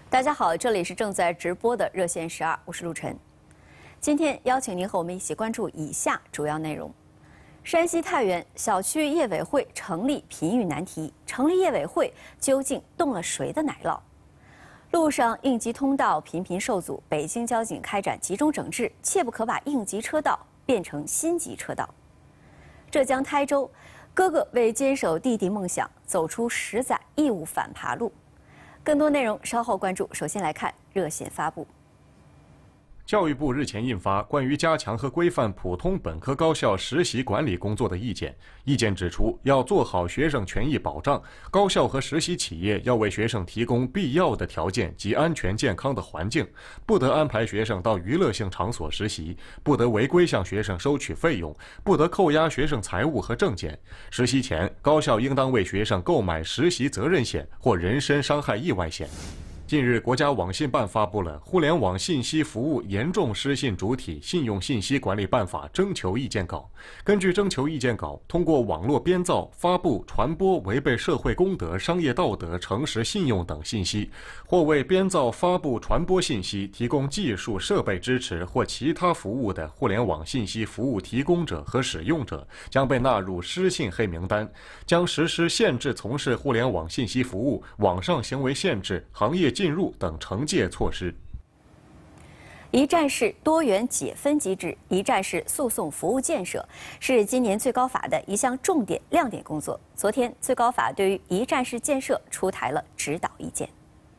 大家好，这里是正在直播的热线12，我是陆晨。今天邀请您和我们一起关注以下主要内容：山西太原小区业委会成立频遇难题，成立业委会究竟动了谁的奶酪？路上应急通道频频受阻，北京交警开展集中整治，切不可把应急车道变成心急车道。浙江台州，哥哥为坚守弟弟梦想，走出10载义务反扒路。更多内容稍后关注。首先来看热线发布。 教育部日前印发关于加强和规范普通本科高校实习管理工作的意见。意见指出，要做好学生权益保障，高校和实习企业要为学生提供必要的条件及安全健康的环境，不得安排学生到娱乐性场所实习，不得违规向学生收取费用，不得扣押学生财物和证件。实习前，高校应当为学生购买实习责任险或人身伤害意外险。近日，国家网信办发布了《互联网信息服务严重失信主体信用信息管理办法》征求意见稿。根据征求意见稿，通过网络编造、发布、传播违背社会公德、商业道德、诚实信用等信息，或为编造、发布、传播信息提供技术设备支持或其他服务的互联网信息服务提供者和使用者，将被纳入失信黑名单，将实施限制从事互联网信息服务、网上行为限制、行业进入等惩戒措施。 一站式多元解分机制、一站式诉讼服务建设是今年最高法的一项重点亮点工作。昨天，最高法对于一站式建设出台了指导意见。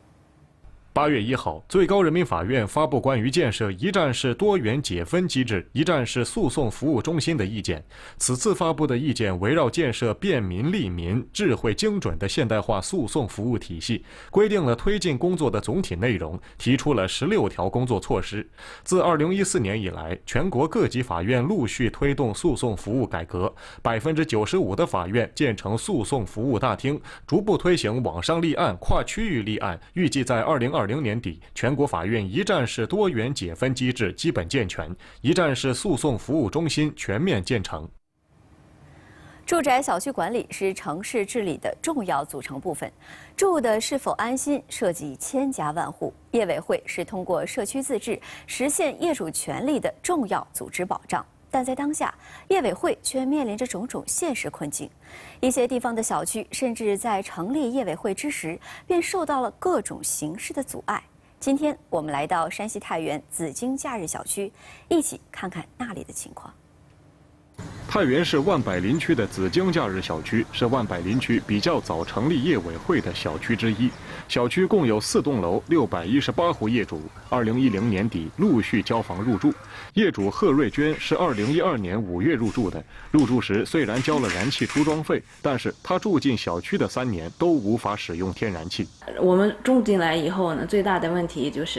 8月1号，最高人民法院发布关于建设一站式多元解分机制、一站式诉讼服务中心的意见。此次发布的意见围绕建设便民利民、智慧精准的现代化诉讼服务体系，规定了推进工作的总体内容，提出了16条工作措施。自2014年以来，全国各级法院陆续推动诉讼服务改革，95%的法院建成诉讼服务大厅，逐步推行网上立案、跨区域立案，预计在2020年底，全国法院一站式多元解分机制基本健全，一站式诉讼服务中心全面建成。 住宅小区管理是城市治理的重要组成部分，住的是否安心涉及千家万户。业委会是通过社区自治实现业主权利的重要组织保障。但在当下，业委会却面临着种种现实困境，一些地方的小区甚至在成立业委会之时，便受到了各种形式的阻碍。今天我们来到山西太原紫荆假日小区，一起看看那里的情况。 太原市万柏林区的紫荆假日小区是万柏林区比较早成立业委会的小区之一。小区共有4栋楼，618户业主。2010年底陆续交房入住。业主贺瑞娟是2012年5月入住的。入住时虽然交了燃气出装费，但是她住进小区的3年都无法使用天然气。 我们住进来以后呢，最大的问题就是，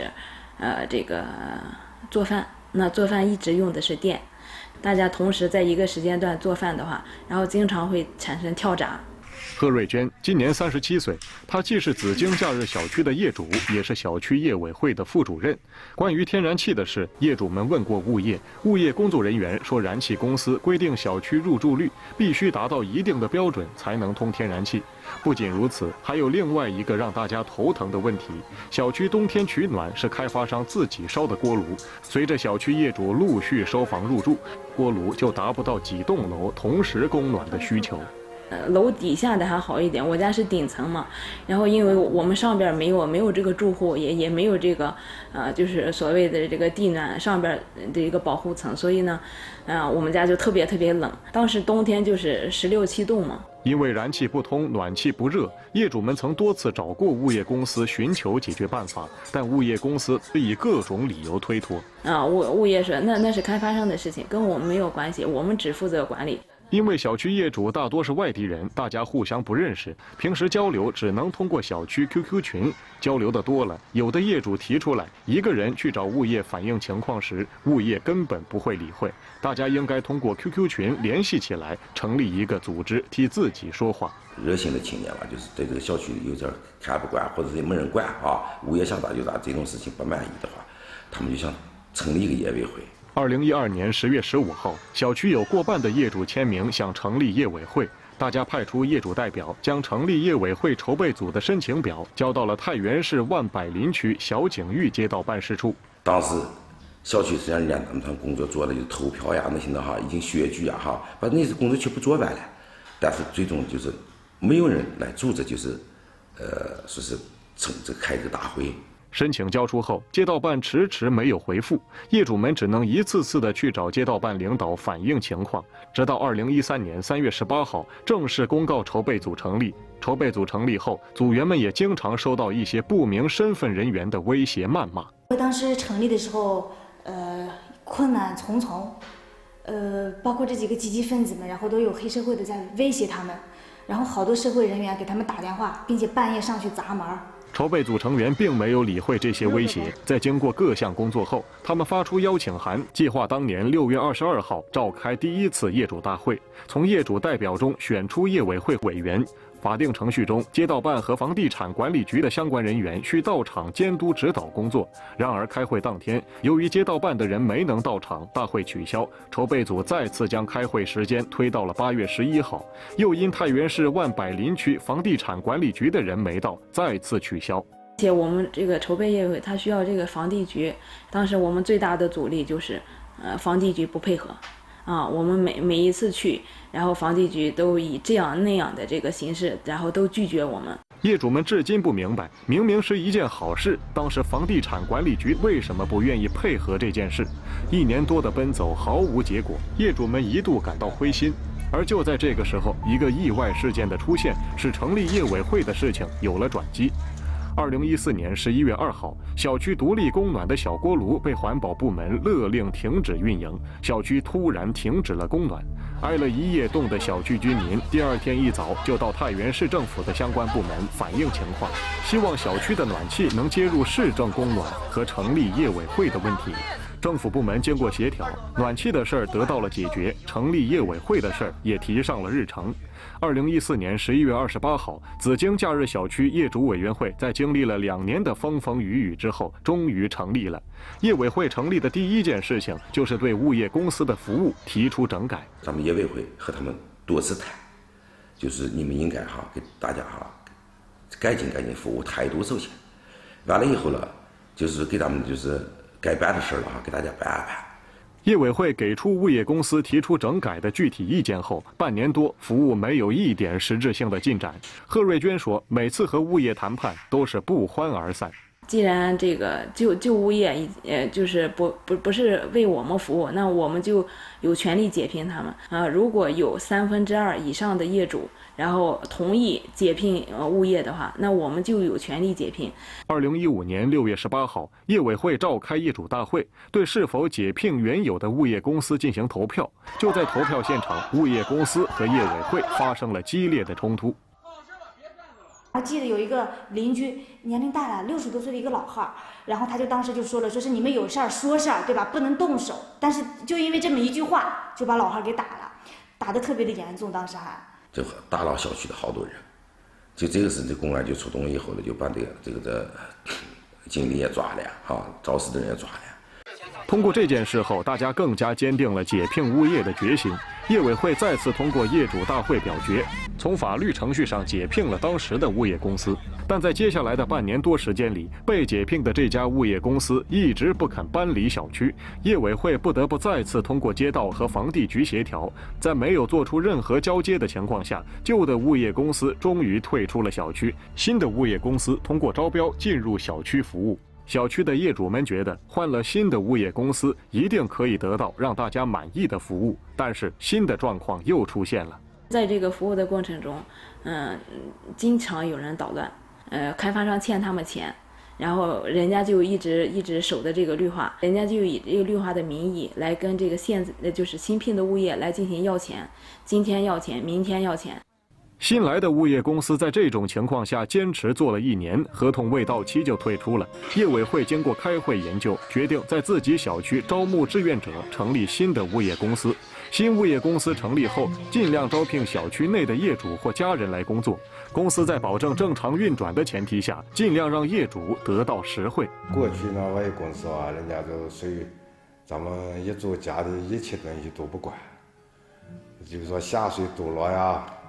做饭。那做饭一直用的是电。大家同时在一个时间段做饭的话，然后经常会产生跳闸。 贺瑞娟今年37岁，她既是紫荆假日小区的业主，也是小区业委会的副主任。关于天然气的事，业主们问过物业，物业工作人员说，燃气公司规定小区入住率必须达到一定的标准才能通天然气。不仅如此，还有另外一个让大家头疼的问题：小区冬天取暖是开发商自己烧的锅炉，随着小区业主陆续收房入住，锅炉就达不到几栋楼同时供暖的需求。 楼底下的还好一点，我家是顶层嘛，然后因为我们上边没有这个住户，也没有这个就是所谓的这个地暖上边的一个保护层，所以呢，我们家就特别冷。当时冬天就是16、17度嘛。 因为燃气不通、暖气不热，业主们曾多次找过物业公司寻求解决办法，但物业公司以各种理由推脱。 物业说那是开发商的事情，跟我们没有关系，我们只负责管理。 因为小区业主大多是外地人，大家互相不认识，平时交流只能通过小区 QQ 群。交流的多了，有的业主提出来，一个人去找物业反映情况时，物业根本不会理会。大家应该通过 QQ 群联系起来，成立一个组织，替自己说话。 热心的青年吧，就是对这个小区有点看不惯，或者是没人管啊，物业想咋就咋，这种事情不满意的话，他们就想成立一个业委会。 2012年10月15号，小区有过半的业主签名想成立业委会。 大家派出业主代表，将成立业委会筹备组的申请表交到了太原市万柏林区小景峪街道办事处。 当时小区实际上人家他们工作做的就是投票呀那些的哈，已经选举呀哈，把那些工作全部做完了，但是最终就是没有人来组织，就是说是开这个大会。 申请交出后，街道办迟迟没有回复，业主们只能一次次的去找街道办领导反映情况。直到2013年3月18号，正式公告筹备组成立。筹备组成立后，组员们也经常收到一些不明身份人员的威胁谩骂。 当时成立的时候，困难重重，包括这几个积极分子们，然后都有黑社会的在威胁他们，然后好多社会人员给他们打电话，并且半夜上去砸门。 筹备组成员并没有理会这些威胁，在经过各项工作后，他们发出邀请函，计划当年6月22号召开第1次业主大会，从业主代表中选出业委会委员。法定程序中，街道办和房地产管理局的相关人员需到场监督指导工作。然而，开会当天，由于街道办的人没能到场，大会取消。筹备组再次将开会时间推到了8月11号，又因太原市万柏林区房地产管理局的人没到，再次取消。 而且我们这个筹备业委会，它需要这个房地局，当时我们最大的阻力就是，房地局不配合。我们每一次去，然后房地局都以这样那样的这个形式，然后都拒绝我们。 业主们至今不明白，明明是一件好事，当时房地产管理局为什么不愿意配合这件事？1年多的奔走毫无结果，业主们一度感到灰心。而就在这个时候，一个意外事件的出现，使成立业委会的事情有了转机。2014年11月2号，小区独立供暖的小锅炉被环保部门勒令停止运营，小区突然停止了供暖。挨了一夜冻的小区居民，第2天一早就到太原市政府的相关部门反映情况，希望小区的暖气能接入市政供暖和成立业委会的问题。政府部门经过协调，暖气的事儿得到了解决，成立业委会的事儿也提上了日程。2014年11月28号，紫荆假日小区业主委员会在经历了2年的风风雨雨之后，终于成立了。业委会成立的第1件事情，就是对物业公司的服务提出整改。 咱们业委会和他们多次谈，就是你们应该给大家改进服务态度首先，完了以后了，就是给咱们就是该办的事了给大家办安排。 业委会给出物业公司提出整改的具体意见后，半年多服务没有一点实质性的进展。贺瑞娟说，每次和物业谈判都是不欢而散。 既然这个旧物业就是不是为我们服务，那我们就有权利解聘他们如果有2/3以上的业主然后同意解聘物业的话，那我们就有权利解聘。 2015年6月18号，业委会召开业主大会，对是否解聘原有的物业公司进行投票。就在投票现场，物业公司和业委会发生了激烈的冲突。 我记得有一个邻居年龄大了，60多岁的一个老汉，然后他就当时就说了，说是你们有事儿说事儿，对吧？不能动手。但是就因为这么一句话，就把老汉给打了，打得特别的严重，当时还就打扰小区的好多人。就这个事，这公安就出动以后呢，就把这个经理也抓了肇事的人也抓了。 通过这件事后，大家更加坚定了解聘物业的决心。业委会再次通过业主大会表决，从法律程序上解聘了当时的物业公司。但在接下来的半年多时间里，被解聘的这家物业公司一直不肯搬离小区，业委会不得不再次通过街道和房地局协调，在没有做出任何交接的情况下，旧的物业公司终于退出了小区，新的物业公司通过招标进入小区服务。小区的业主们觉得换了新的物业公司一定可以得到让大家满意的服务，但是新的状况又出现了。 在这个服务的过程中，经常有人捣乱，开发商欠他们钱，然后人家就一直守着这个绿化，人家就以这个绿化的名义来跟这个就是新聘的物业来进行要钱，今天要钱，明天要钱。 新来的物业公司在这种情况下坚持做了1年，合同未到期就退出了。业委会经过开会研究，决定在自己小区招募志愿者，成立新的物业公司。新物业公司成立后，尽量招聘小区内的业主或家人来工作。公司在保证正常运转的前提下，尽量让业主得到实惠。 过去呢，物业公司人家都属于咱们业主家的一切东西都不管，就是说下水堵了呀，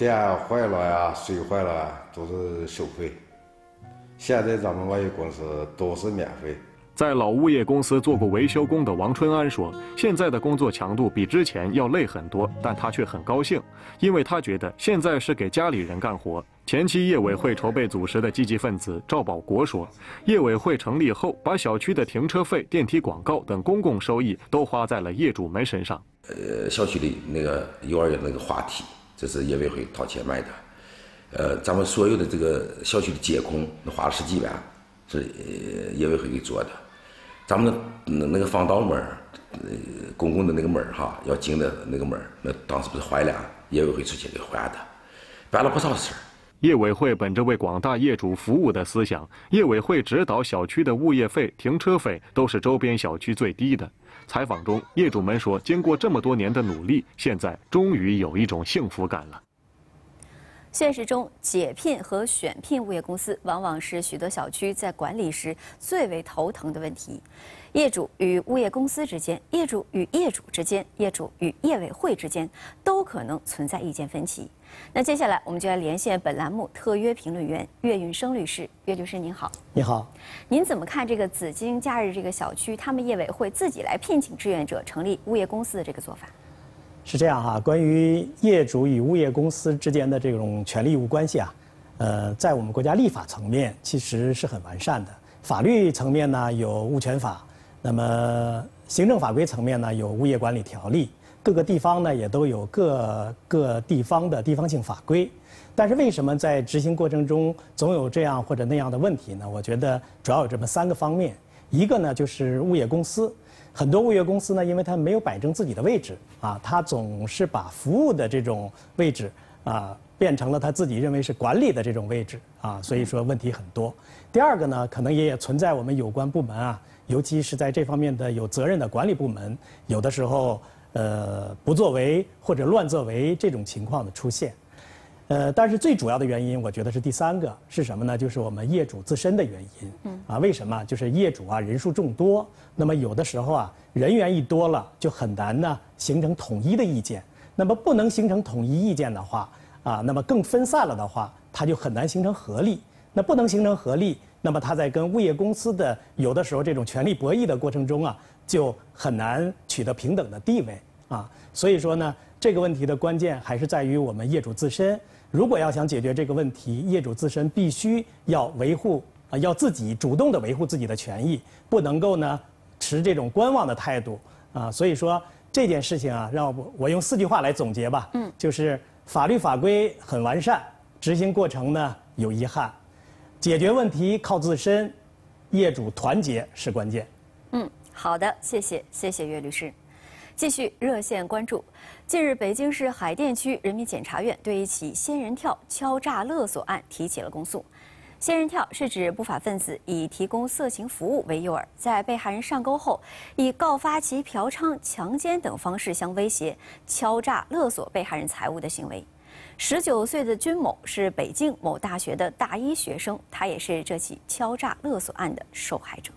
电坏了呀、水坏了呀，都是收费。现在咱们物业公司都是免费。 在老物业公司做过维修工的王春安说，现在的工作强度比之前要累很多，但他却很高兴，因为他觉得现在是给家里人干活。前期业委会筹备组织的积极分子赵保国说，业委会成立后，把小区的停车费、电梯广告等公共收益都花在了业主们身上。 小区里那个幼儿园那个滑梯，这是业委会掏钱买的。咱们所有的这个小区的监控，那花了10几万，是业委会给做的。咱们那个防盗门，公共的那个门哈，要进的那个门，那当时不是坏了，业委会出钱给换的，办了不少事儿。 业委会本着为广大业主服务的思想，业委会指导小区的物业费、停车费都是周边小区最低的。采访中，业主们说，经过这么多年的努力，现在终于有一种幸福感了。 现实中，解聘和选聘物业公司往往是许多小区在管理时最为头疼的问题。业主与物业公司之间、业主与业主之间、业主与业委会之间都可能存在意见分歧。那接下来，我们就来连线本栏目特约评论员岳运生律师。岳律师您好。 你好。 您怎么看这个紫金假日这个小区，他们业委会自己来聘请志愿者成立物业公司的这个做法？ 是这样哈，关于业主与物业公司之间的这种权利义务关系啊，在我们国家立法层面其实是很完善的。法律层面呢有物权法，那么行政法规层面呢有物业管理条例，各个地方呢也都有各个地方的地方性法规。但是为什么在执行过程中总有这样或者那样的问题呢？我觉得主要有这么3个方面。一个呢就是物业公司。很多物业公司呢，因为它没有摆正自己的位置啊，它总是把服务的这种位置啊变成了他自己认为是管理的这种位置啊，所以说问题很多。第二个呢，可能也存在我们有关部门啊，尤其是在这方面的有责任的管理部门，有的时候不作为或者乱作为这种情况的出现。但是最主要的原因，我觉得是第3个，是什么呢？就是我们业主自身的原因。为什么？就是业主啊人数众多，那么有的时候啊人员一多了，就很难呢形成统一的意见。那么不能形成统一意见的话啊，那么更分散了的话，它就很难形成合力。那不能形成合力，那么它在跟物业公司的有的时候这种权力博弈的过程中啊，就很难取得平等的地位啊。所以说呢，这个问题的关键还是在于我们业主自身。如果要想解决这个问题，业主自身必须要维护要自己主动的维护自己的权益，不能够呢持这种观望的态度啊。所以说这件事情啊，让我用4句话来总结吧。就是法律法规很完善，执行过程呢有遗憾，解决问题靠自身，业主团结是关键。 好的，谢谢岳律师。继续热线关注。近日，北京市海淀区人民检察院对一起仙人跳敲诈勒索案提起了公诉。仙人跳是指不法分子以提供色情服务为诱饵，在被害人上钩后，以告发其嫖娼、强奸等方式相威胁、敲诈勒索被害人财物的行为。19岁的君某是北京某大学的大1学生，他也是这起敲诈勒索案的受害者。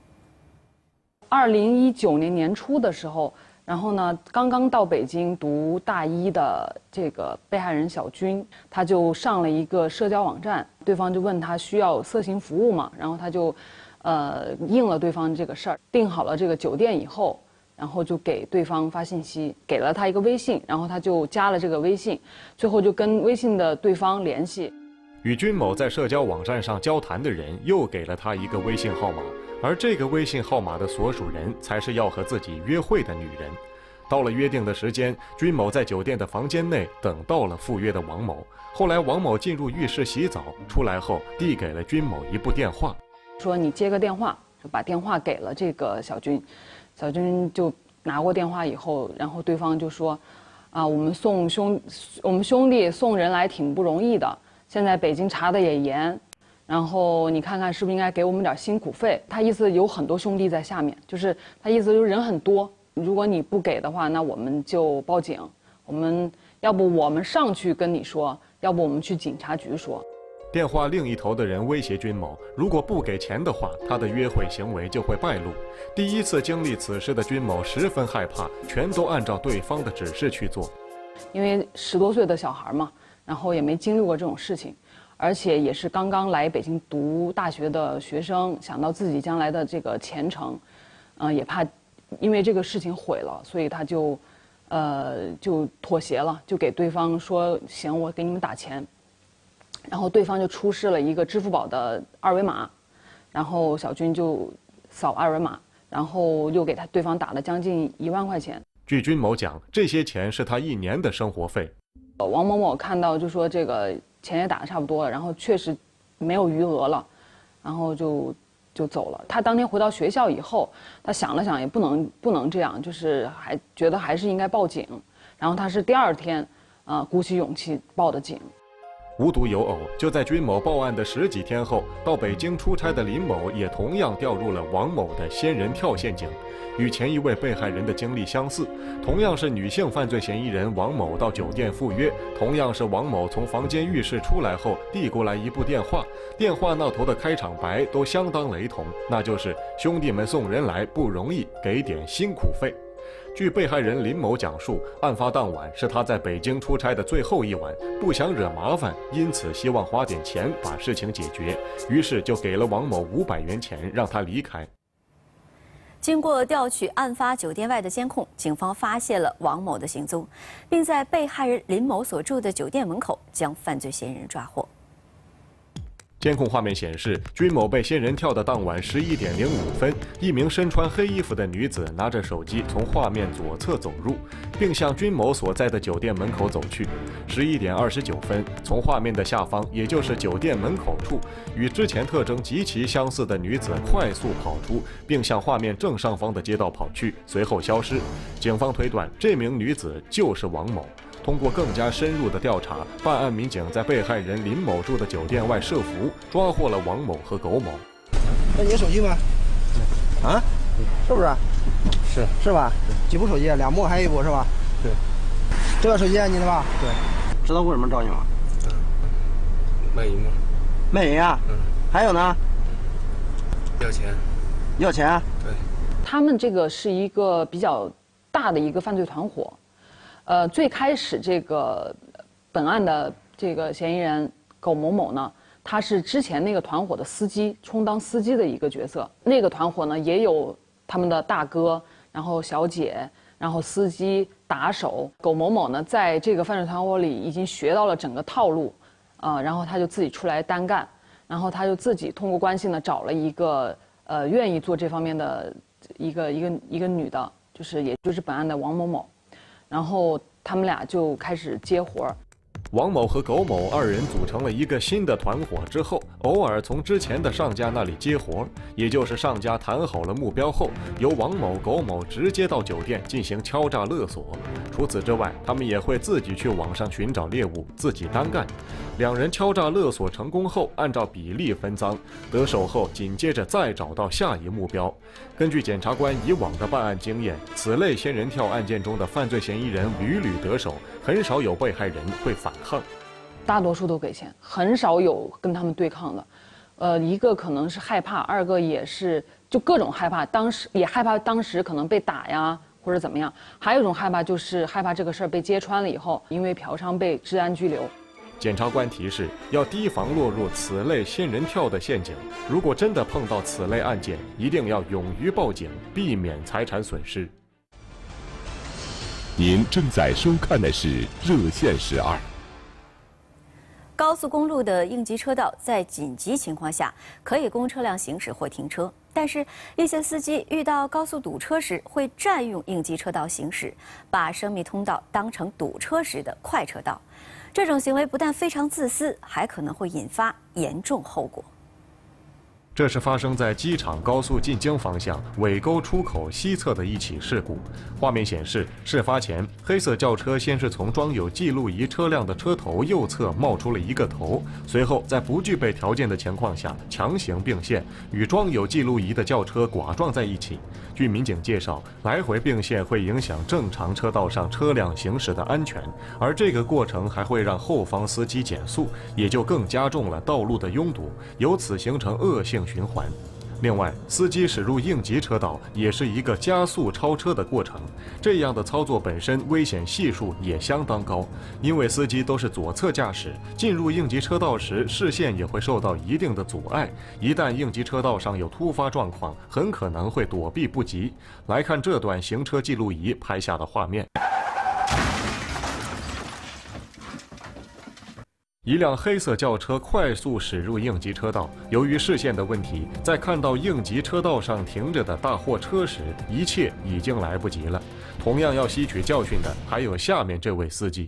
2019年年初的时候，然后呢，刚刚到北京读大1的这个被害人小军，他就上了一个社交网站，对方就问他需要色情服务嘛，然后他就，应了对方这个事儿，订好了这个酒店以后，然后就给对方发信息，给了他一个微信，然后他就加了这个微信，最后就跟微信的对方联系。 与君某在社交网站上交谈的人又给了他一个微信号码，而这个微信号码的所属人才是要和自己约会的女人。到了约定的时间，君某在酒店的房间内等到了赴约的王某。后来王某进入浴室洗澡，出来后递给了君某一部电话，说你接个电话，就把电话给了这个小军。小军就拿过电话以后，然后对方就说，我们兄弟送人来挺不容易的，现在北京查的也严，然后你看看是不是应该给我们点辛苦费。他意思有很多兄弟在下面，就是他意思就是人很多，如果你不给的话，那我们就报警，要不我们上去跟你说，要不我们去警察局说。电话另一头的人威胁君某，如果不给钱的话，他的约会行为就会败露。第一次经历此事的君某十分害怕，全都按照对方的指示去做。因为10多岁的小孩嘛， 然后也没经历过这种事情，而且也是刚刚来北京读大学的学生，想到自己将来的这个前程，也怕因为这个事情毁了，所以他就妥协了，就给对方说行，我给你们打钱。然后对方就出示了一个支付宝的二维码，然后小军就扫二维码，然后又给对方打了将近1万块钱。 据军某讲，这些钱是他1年的生活费。 王某某看到就说这个钱也打得差不多了，然后确实没有余额了，然后就走了。他当天回到学校以后，他想了想也不能这样，就是还觉得还是应该报警。然后他是第2天，鼓起勇气报的警。 无独有偶，就在军某报案的10几天后，到北京出差的林某也同样掉入了王某的仙人跳陷阱，与前一位被害人的经历相似，同样是女性犯罪嫌疑人王某到酒店赴约，同样是王某从房间浴室出来后递过来一部电话，电话那头的开场白都相当雷同，那就是兄弟们送人来不容易，给点辛苦费。据被害人林某讲述，案发当晚是他在北京出差的最后一晚，不想惹麻烦，因此希望花点钱把事情解决，于是就给了王某500元钱让他离开。 经过调取案发酒店外的监控，警方发现了王某的行踪，并在被害人林某所住的酒店门口将犯罪嫌疑人抓获。 监控画面显示，军某被仙人跳的当晚11点05分，一名身穿黑衣服的女子拿着手机从画面左侧走入，并向军某所在的酒店门口走去。11点29分，从画面的下方，也就是酒店门口处，与之前特征极其相似的女子快速跑出，并向画面正上方的街道跑去，随后消失。警方推断，这名女子就是王某。通过更加深入的调查，办案民警在被害人林某住的酒店外设伏，抓获了王某和苟某。 这你手机吗？啊？是不是？是吧？几部手机？2部还有1部是吧？对。这个手机你的吧？对。知道为什么找你吗？ 卖淫吗？ 卖淫啊？还有呢？ 要钱。 要钱？ 对。 他们这个是一个比较大的一个犯罪团伙。最开始这个本案的这个嫌疑人苟某某呢，他是之前那个团伙的司机，充当司机的一个角色。那个团伙呢也有他们的大哥，然后小姐，然后司机、打手。苟某某呢在这个犯罪团伙里已经学到了整个套路，然后他就自己出来单干，然后他就自己通过关系呢找了一个愿意做这方面的一个女的，也就是本案的王某某。然后他们俩就开始接活儿。 王某和苟某2人组成了一个新的团伙之后，偶尔从之前的上家那里接活，也就是上家谈好了目标后，由王某、苟某直接到酒店进行敲诈勒索。除此之外，他们也会自己去网上寻找猎物，自己单干。2人敲诈勒索成功后，按照比例分赃，得手后紧接着再找到下一目标。根据检察官以往的办案经验，此类仙人跳案件中的犯罪嫌疑人屡屡得手，很少有被害人会反抗， 大多数都给钱，很少有跟他们对抗的。一个可能是害怕，2个也是就各种害怕，当时可能被打呀或者怎么样，还有一种害怕就是害怕这个事儿被揭穿了以后，因为嫖娼被治安拘留。 检察官提示，要提防落入此类仙人跳的陷阱。如果真的碰到此类案件，一定要勇于报警，避免财产损失。 您正在收看的是《热线12》。 高速公路的应急车道在紧急情况下可以供车辆行驶或停车，但是一些司机遇到高速堵车时会占用应急车道行驶，把生命通道当成堵车时的快车道。这种行为不但非常自私，还可能会引发严重后果。 这是发生在机场高速进京方向尾沟出口西侧的一起事故。画面显示，事发前，黑色轿车先是从装有记录仪车辆的车头右侧冒出了一个头，随后在不具备条件的情况下强行并线，与装有记录仪的轿车剐撞在一起。据民警介绍，来回并线会影响正常车道上车辆行驶的安全，而这个过程还会让后方司机减速，也就更加重了道路的拥堵，由此形成恶性循环。 另外，司机驶入应急车道也是一个加速超车的过程，这样的操作本身危险系数也相当高，因为司机都是左侧驾驶，进入应急车道时视线也会受到一定的阻碍，一旦应急车道上有突发状况，很可能会躲避不及。来看这段行车记录仪拍下的画面。一辆黑色轿车快速驶入应急车道，由于视线的问题，在看到应急车道上停着的大货车时，一切已经来不及了。同样要吸取教训的还有下面这位司机。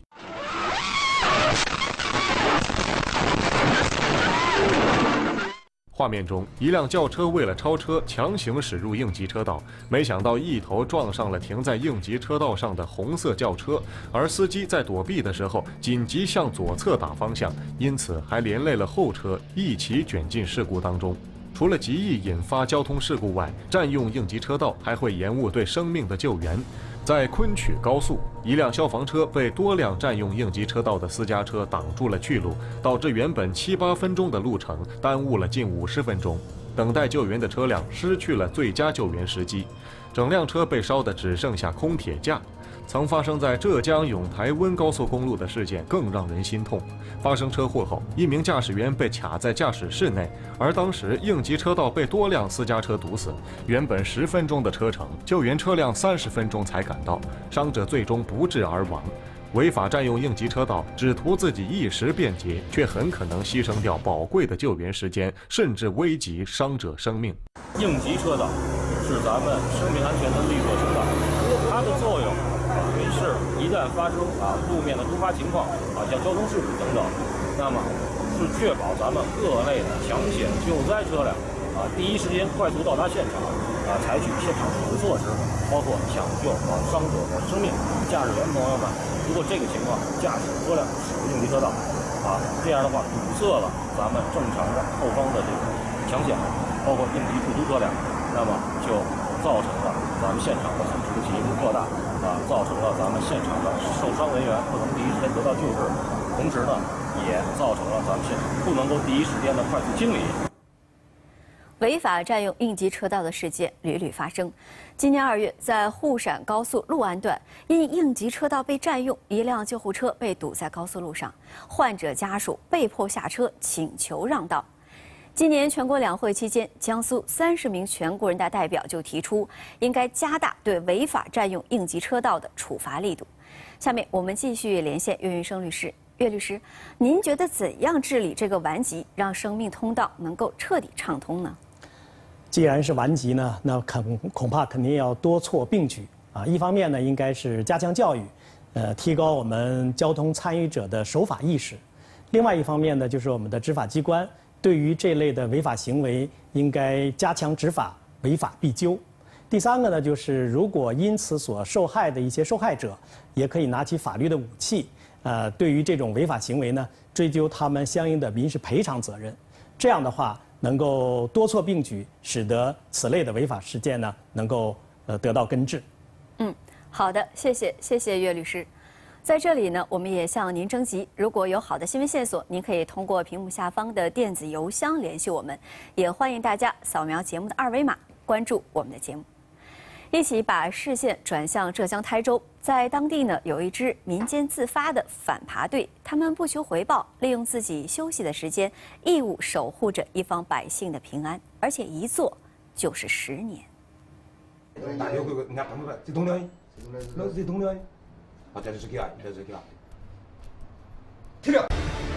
画面中，一辆轿车为了超车，强行驶入应急车道，没想到一头撞上了停在应急车道上的红色轿车，而司机在躲避的时候紧急向左侧打方向，因此还连累了后车，一起卷进事故当中。除了极易引发交通事故外，占用应急车道还会延误对生命的救援。在昆曲高速，一辆消防车被多辆占用应急车道的私家车挡住了去路，导致原本7、8分钟的路程耽误了近50分钟。等待救援的车辆失去了最佳救援时机，整辆车被烧得只剩下空铁架。曾发生在浙江永台温高速公路的事件更让人心痛。发生车祸后，一名驾驶员被卡在驾驶室内，而当时应急车道被多辆私家车堵死，原本10分钟的车程，救援车辆30分钟才赶到，伤者最终不治而亡。违法占用应急车道，只图自己一时便捷，却很可能牺牲掉宝贵的救援时间，甚至危及伤者生命。 应急车道是咱们生命安全的绿色通道，它的作用是一旦发生路面的突发情况像交通事故等等，那么是确保咱们各类的抢险救灾车辆第一时间快速到达现场采取现场处置措施，包括抢救伤者的生命。驾驶员朋友们，如果这个情况驾驶车辆驶入应急车道这样的话堵塞了咱们正常的后方的这个抢险，包括应急救出车辆，那么就造成了咱们现场的损失进一步扩大造成了咱们现场的受伤人员不能第一时间得到救治，同时呢，也造成了咱们现场不能够第一时间的快速清理。 违法占用应急车道的事件屡屡发生。今年2月，在沪陕高速六安段，因应急车道被占用，一辆救护车被堵在高速路上，患者家属被迫下车请求让道。今年全国两会期间，江苏30名全国人大代表就提出，应该加大对违法占用应急车道的处罚力度。下面我们继续连线岳云生律师。岳律师，您觉得怎样治理这个顽疾，让生命通道能够彻底畅通呢？ 既然是顽疾呢，那恐怕肯定要多措并举一方面呢，应该是加强教育，提高我们交通参与者的守法意识；另外一方面呢，就是我们的执法机关对于这类的违法行为应该加强执法，违法必究。第三个呢，就是如果因此所受害的一些受害者，也可以拿起法律的武器，对于这种违法行为呢，追究他们相应的民事赔偿责任。这样的话，能够多措并举，使得此类的违法事件呢，能够得到根治。 好的，谢谢岳律师。在这里呢，我们也向您征集，如果有好的新闻线索，您可以通过屏幕下方的电子邮箱联系我们，也欢迎大家扫描节目的2维码，关注我们的节目。一起把视线转向浙江台州，在当地呢有一支民间自发的反扒队，他们不求回报，利用自己休息的时间，义务守护着一方百姓的平安，而且一做就是10年。 大牛哥哥，你看碰不碰？这懂了？老子这懂了？这是给啊，这是给啊。停了。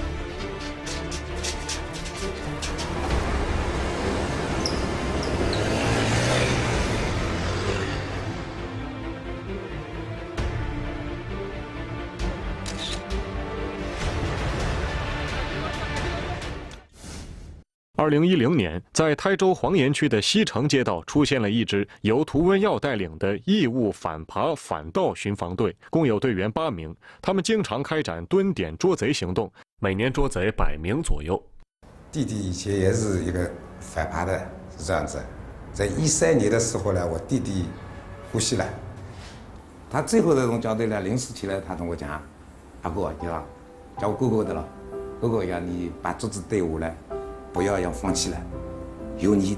2010年，在台州黄岩区的西城街道出现了一支由涂文耀带领的义务反扒反盗巡防队，共有队员8名。他们经常开展蹲点捉贼行动，每年捉贼100名左右。 弟弟以前也是一个反扒的，是这样子。在13年的时候呢，我弟弟呼吸了，他最后这种交代呢，临时起来，他跟我讲：“阿哥，你了，叫我哥哥的了，哥哥呀，你把组织队伍呢。”不要放弃了，有你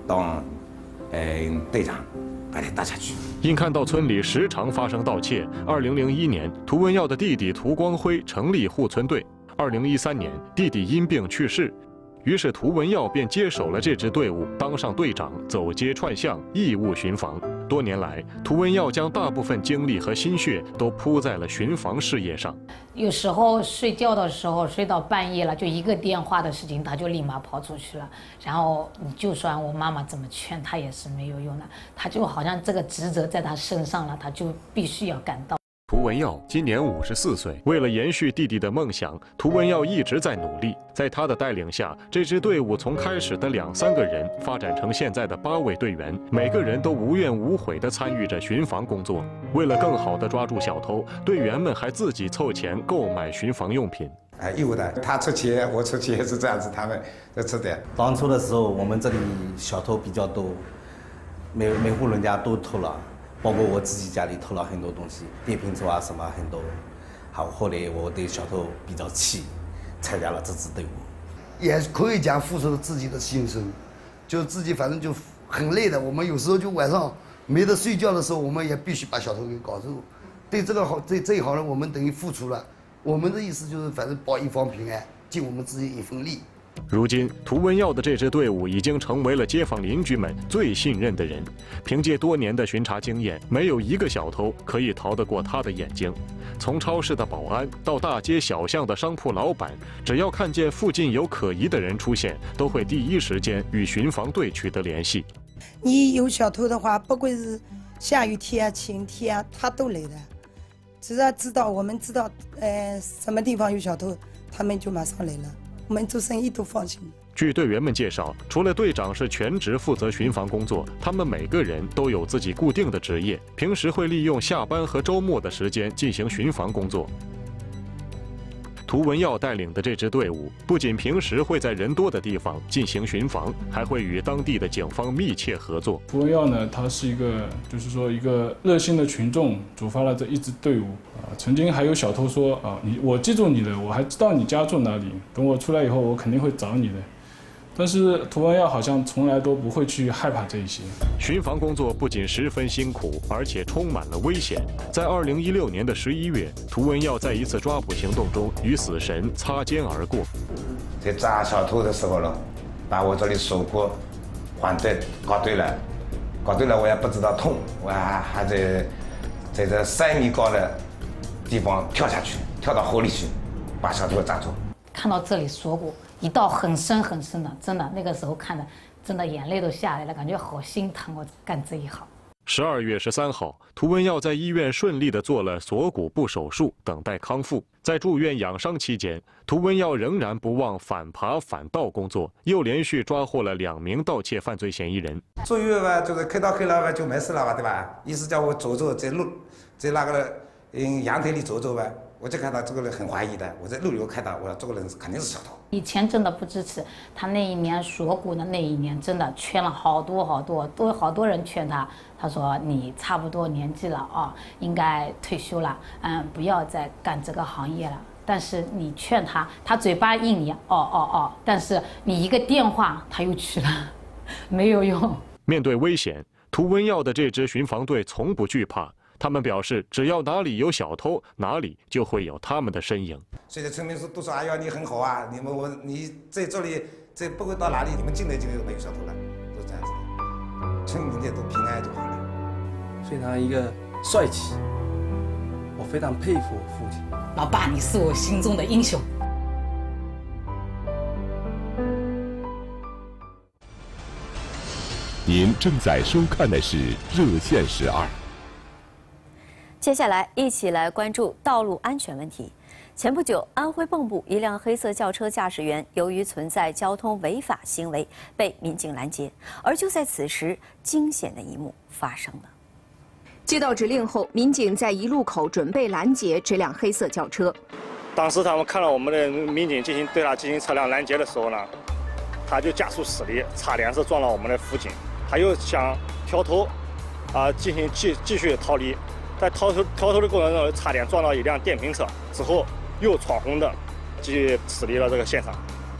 当队长，把他打下去。 因看到村里时常发生盗窃，2001年，涂文耀的弟弟涂光辉成立护村队。2013年，弟弟因病去世，于是涂文耀便接手了这支队伍，当上队长，走街串巷，义务巡防。多年来，涂文耀将大部分精力和心血都扑在了巡防事业上。 有时候睡觉的时候睡到半夜了，就一个电话的事情，他就立马跑出去了。然后你就算我妈妈怎么劝他也是没有用的，他就好像这个职责在他身上了，他就必须要赶到。 涂文耀今年54岁，为了延续弟弟的梦想，涂文耀一直在努力。在他的带领下，这支队伍从开始的2-3个人发展成现在的8位队员，每个人都无怨无悔地参与着巡防工作。为了更好地抓住小偷，队员们还自己凑钱购买巡防用品。 义务的，他出钱，我出钱，是这样子，他们在吃的。 当初的时候，我们这里小偷比较多，每户人家都偷了。包括我自己家里偷了很多东西，电瓶车啊什么很多。好，后来我对小偷比较气，参加了这支队伍。 也可以讲付出了自己的心声，就自己反正就很累的。我们有时候就晚上没得睡觉的时候，我们也必须把小偷给搞住。对这个好，这一行呢，我们等于付出了。我们的意思就是，反正保一方平安，尽我们自己一份力。 如今，涂文耀的这支队伍已经成为了街坊邻居们最信任的人。凭借多年的巡查经验，没有一个小偷可以逃得过他的眼睛。从超市的保安到大街小巷的商铺老板，只要看见附近有可疑的人出现，都会第一时间与巡防队取得联系。 你有小偷的话，不管是下雨天啊、晴天啊，他都来的。只要知道我们知道，什么地方有小偷，他们就马上来了。我们做生意都放心。 据队员们介绍，除了队长是全职负责巡防工作，他们每个人都有自己固定的职业，平时会利用下班和周末的时间进行巡防工作。涂文耀带领的这支队伍，不仅平时会在人多的地方进行巡防，还会与当地的警方密切合作。 涂文耀呢，他是一个热心的群众组发了这一支队伍啊。曾经还有小偷说啊，我记住你了，我还知道你家住哪里，等我出来以后，我肯定会找你的。但是涂文耀好像从来都不会去害怕这一些。 巡防工作不仅十分辛苦，而且充满了危险。在2016年的11月，涂文耀在一次抓捕行动中与死神擦肩而过。 在抓小偷的时候呢，把我这里手骨换对搞对了，我也不知道痛，我还在这3米高的地方跳下去，跳到河里去，把小偷抓住。 看到这里锁骨一道很深很深的，真的那个时候看的，真的眼泪都下来了，感觉好心疼我干这一行。 12月13号，涂文耀在医院顺利地做了锁骨部手术，等待康复。在住院养伤期间，涂文耀仍然不忘反扒反盗工作，又连续抓获了2名盗窃犯罪嫌疑人。 住院吧，就是开刀开了吧，就没事了吧，对吧？意思叫我走走，在那个阳台里走走吧。我就看到这个人很怀疑的，我在路里看到，我说这个人肯定是小偷。 以前真的不支持，他那一年锁骨的那一年，真的劝了好多人劝他。他说你差不多年纪了啊，应该退休了，不要再干这个行业了。但是你劝他，他嘴巴硬呀，哦，但是你一个电话他又去了，没有用。 面对危险，涂文耀的这支巡防队从不惧怕。他们表示，只要哪里有小偷，哪里就会有他们的身影。 所以村民都说：“哎呀，你很好啊，你在这里，不管到哪里，你们进来就没有小偷了，都这样子的，村民的都平安就好了。” 非常一个帅气，我非常佩服我父亲。 老爸，你是我心中的英雄。 您正在收看的是《热线12》。 接下来，一起来关注道路安全问题。前不久，安徽蚌埠一辆黑色轿车驾驶员由于存在交通违法行为，被民警拦截。而就在此时，惊险的一幕发生了。 接到指令后，民警在一路口准备拦截这辆黑色轿车。 当时他们看到我们的民警对他进行车辆拦截的时候呢，他就加速驶离，差点是撞到我们的辅警。他又想跳头，进行继续逃离。在逃脱的过程中，差点撞到一辆电瓶车，之后又闯红灯，继续驶离了这个现场。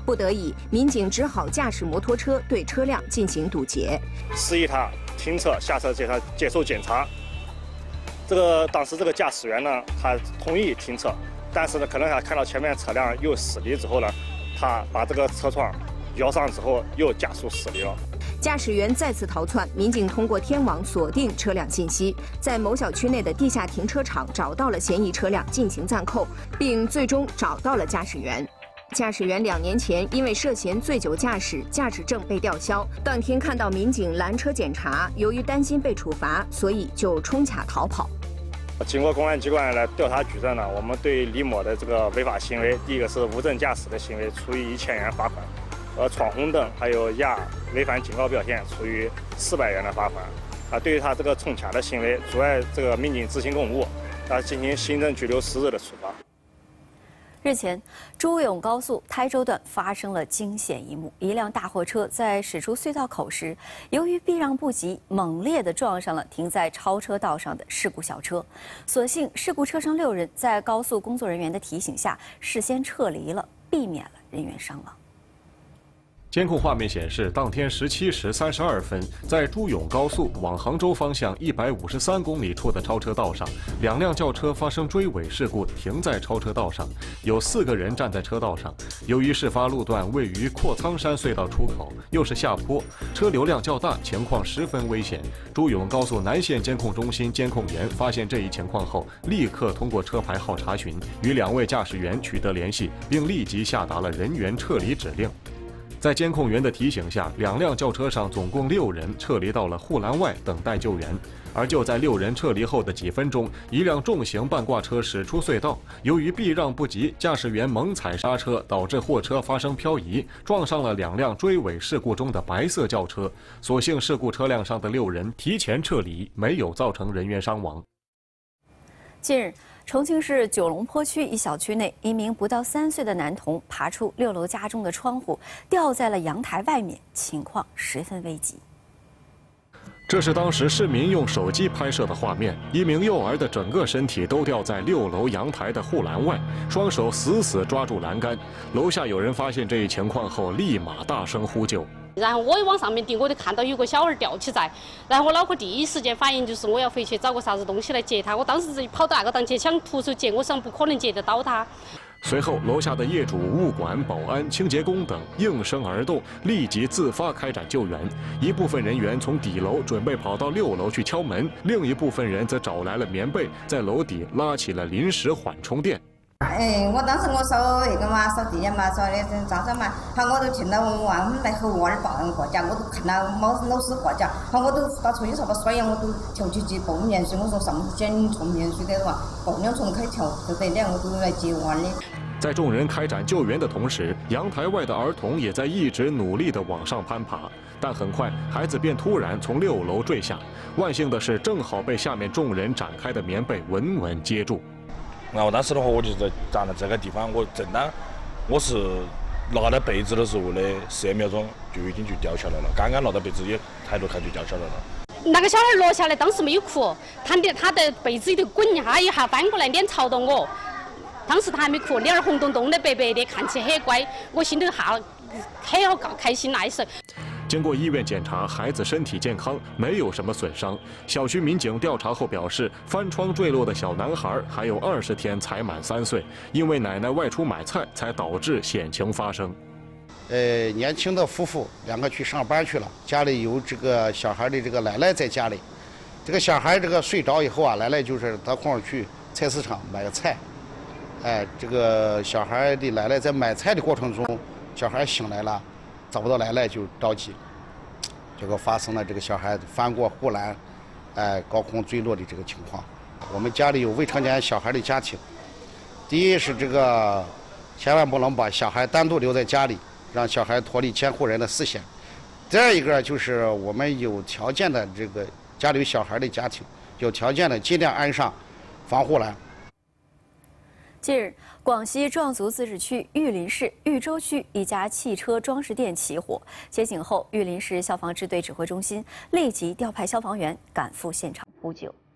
不得已，民警只好驾驶摩托车对车辆进行堵截， 示意他停车下车接受检查。当时这个驾驶员呢，他同意停车，但是呢，可能他看到前面车辆又驶离之后呢，他把这个车窗摇上之后又加速驶离了。 驾驶员再次逃窜，民警通过天网锁定车辆信息，在某小区内的地下停车场找到了嫌疑车辆进行暂扣，并最终找到了驾驶员。驾驶员2年前因为涉嫌醉酒驾驶，驾驶证被吊销。当天看到民警拦车检查，由于担心被处罚，所以就冲卡逃跑。 经过公安机关来调查举证呢，我们对李某的这个违法行为，第一个是无证驾驶的行为，处以1000元罚款。闯红灯还有违反警告标线，处于400元的罚款。对于他这个冲卡的行为，阻碍这个民警执行公务，进行行政拘留10日的处罚。 日前，朱永高速台州段发生了惊险一幕：一辆大货车在驶出隧道口时，由于避让不及，猛烈地撞上了停在超车道上的事故小车。所幸事故车上6人在高速工作人员的提醒下，事先撤离了，避免了人员伤亡。 监控画面显示，当天17时32分，在朱永高速往杭州方向153公里处的超车道上，2辆轿车发生追尾事故，停在超车道上，有4个人站在车道上。由于事发路段位于阔苍山隧道出口，又是下坡，车流量较大，情况十分危险。朱永高速南线监控中心监控员发现这一情况后，立刻通过车牌号查询，与2位驾驶员取得联系，并立即下达了人员撤离指令。在监控员的提醒下，2辆轿车上总共6人撤离到了护栏外等待救援。而就在6人撤离后的几分钟，一辆重型半挂车驶出隧道，由于避让不及，驾驶员猛踩刹车，导致货车发生漂移，撞上了2辆追尾事故中的白色轿车。所幸事故车辆上的6人提前撤离，没有造成人员伤亡。 近日，重庆市九龙坡区一小区内，一名不到3岁的男童爬出6楼家中的窗户，掉在了阳台外面，情况十分危急。 这是当时市民用手机拍摄的画面，一名幼儿的整个身体都吊在6楼阳台的护栏外，双手死死抓住栏杆。楼下有人发现这一情况后，立马大声呼救。 然后我一往上面顶，我就看到有个小孩吊起在，然后我脑壳第一时间反应就是我要回去找个啥子东西来接他。我当时自己跑到那个档去想徒手接，我想不可能接得到他。 随后，楼下的业主、物管、保安、清洁工等应声而动，立即自发开展救援。一部分人员从底楼准备跑到6楼去敲门，另一部分人则找来了棉被，在楼底拉起了临时缓冲垫。 我当时我扫那个嘛，扫地嘛，扫那早上嘛，好我都听到我们来和娃儿抱人过家，我都看到老师过家，好我都把出去上把刷牙，我都跳起去抱棉水，我说上捡冲棉水的话，抱2冲开跳就得了，我都来接娃的。 在众人开展救援的同时，阳台外的儿童也在一直努力地往上攀爬，但很快孩子便突然从6楼坠下，万幸的是正好被下面众人展开的棉被稳稳接住。 然后当时的话，我就在站在这个地方，我是拿到被子的时候的10秒钟就已经就掉下来了，刚刚拿到被子也抬头看就掉下来了。 那个小孩落下来，当时没有哭，他的被子里头滚一下翻过来，脸朝到我。当时他还没哭，脸儿红咚咚的，白白的，看起很乖，我心里很开心那一时。 经过医院检查，孩子身体健康，没有什么损伤。小区民警调查后表示，翻窗坠落的小男孩还有20天才满3岁，因为奶奶外出买菜，才导致险情发生。 年轻的夫妇2个去上班去了，家里有这个小孩的这个奶奶在家里。这个小孩这个睡着以后啊，奶奶就是得空去菜市场买个菜。这个小孩的奶奶在买菜的过程中，小孩醒来了。找不到奶奶就着急，结果发生了这个小孩翻过护栏，高空坠落的这个情况。我们家里有未成年小孩的家庭，第一是这个千万不能把小孩单独留在家里，让小孩脱离监护人的视线。第二一个就是我们有条件的这个家里有小孩的家庭，有条件的尽量安上防护栏。 近日，广西壮族自治区玉林市玉州区一家汽车装饰店起火，接警后，玉林市消防支队指挥中心立即调派消防员赶赴现场扑救。